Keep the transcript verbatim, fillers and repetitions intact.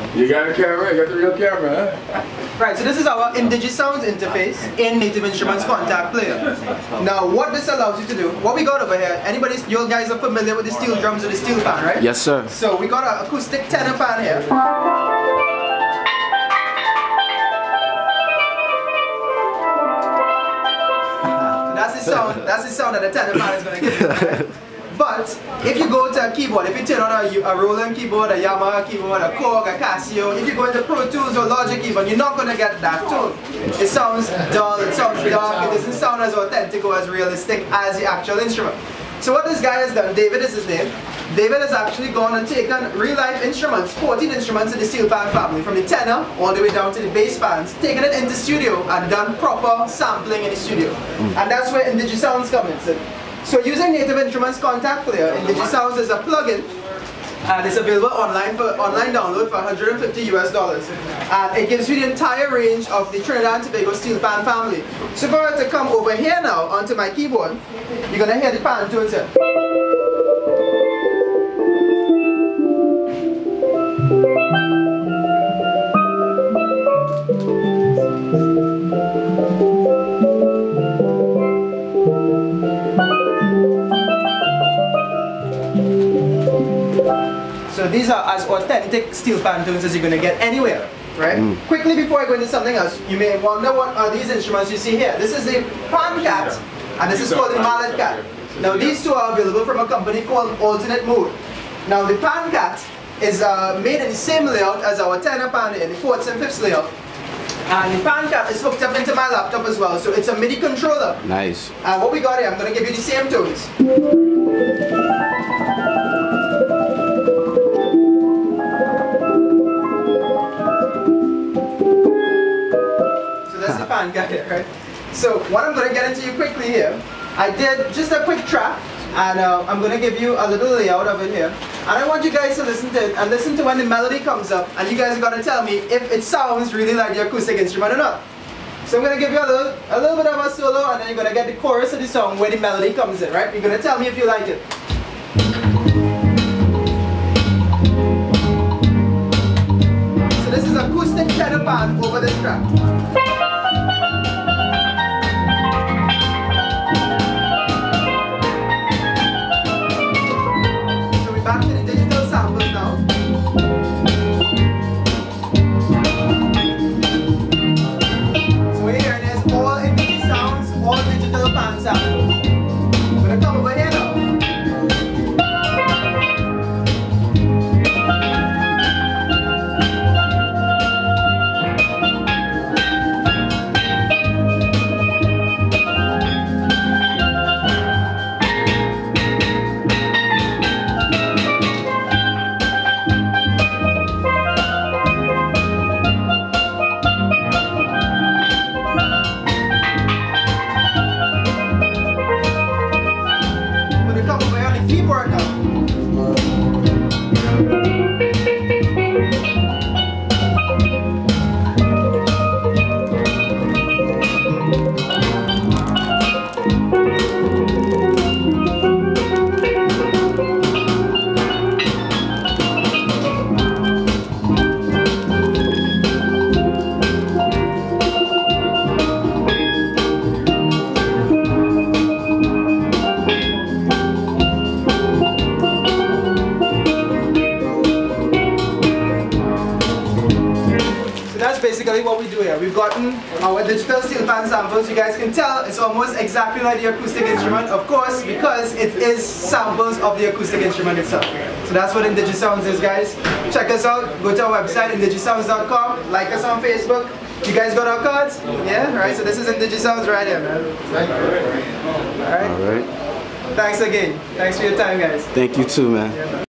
You got a camera, you got the real camera, huh? Right, so this is our IndigiSounds interface in Native Instruments Kontakt Player. Now, what this allows you to do, what we got over here, anybody, you guys are familiar with the steel drums or the steel pan, right? Yes, sir. So we got an acoustic tenor pan here. That's the sound, that's the sound that the tenor pan is going to give you, right? But if you go to a keyboard, if you turn on a, a Roland keyboard, a Yamaha keyboard, a Korg, a Casio, if you go into Pro Tools or Logic even, you're not going to get that tone. It sounds dull, it sounds dark, it doesn't sound as authentic or as realistic as the actual instrument. So what this guy has done, David is his name, David has actually gone and taken real life instruments, fourteen instruments in the steel pan family, from the tenor all the way down to the bass pans, taken it into studio and done proper sampling in the studio. And that's where IndigiSounds comes in. So, So using Native Instruments Kontakt Player, IndigiSounds is a plugin and it's available online for online download for one hundred fifty US dollars. And it gives you the entire range of the Trinidad and Tobago steel pan family. So for it to come over here now onto my keyboard, you're gonna hear the pan tones here. So these are as authentic steel pan tones as you're going to get anywhere, right? Mm. Quickly before I go into something else, you may wonder what are these instruments you see here. This is the Pan Cat and this is called the Mallet Cat. Now these two are available from a company called Alternate Mode. Now the Pan Cat is uh, made in the same layout as our tenor pan in the fourths and fifths layout. And the Pan Cat is hooked up into my laptop as well, so it's a MIDI controller. Nice. And what we got here, I'm going to give you the same tones. That's the Pan Cat here, right? So what I'm going to get into you quickly here, I did just a quick track and uh, I'm going to give you a little layout of it here. And I want you guys to listen to it and listen to when the melody comes up and you guys are going to tell me if it sounds really like the acoustic instrument or not. So I'm going to give you a little, a little bit of a solo and then you're going to get the chorus of the song where the melody comes in, right? You're going to tell me if you like it. So this is acoustic tenor pan over this track. Back to the digital samples now. So what you're hearing is all IndigiSounds, all digital pan samples. I'm going to come over here now. Keyboard now. That's basically what we do here. We've gotten our digital steel pan samples. You guys can tell it's almost exactly like the acoustic instrument, of course, because it is samples of the acoustic instrument itself. So that's what IndigiSounds is, guys. Check us out. Go to our website, indigisounds dot com. Like us on Facebook. You guys got our cards? Yeah? Alright, so this is IndigiSounds right here, man. Alright? Alright. Thanks again. Thanks for your time, guys. Thank you too, man. Yeah, man.